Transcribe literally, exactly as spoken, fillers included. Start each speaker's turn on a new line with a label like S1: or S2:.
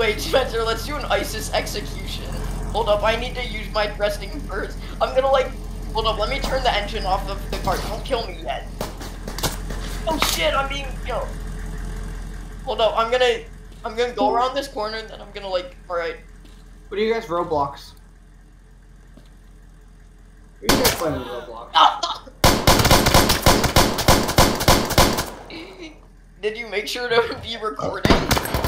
S1: Wait, Spencer, let's do an ISIS execution. Hold up, I need to use my resting first. I'm gonna like, hold up, let me turn the engine off of the car. Don't kill me yet. Oh shit, I'm being killed. Hold up, I'm gonna, I'm gonna go around this corner and then I'm gonna like, alright.
S2: What do you guys Roblox? What are you guys playing Roblox?
S1: Did you make sure to be recording?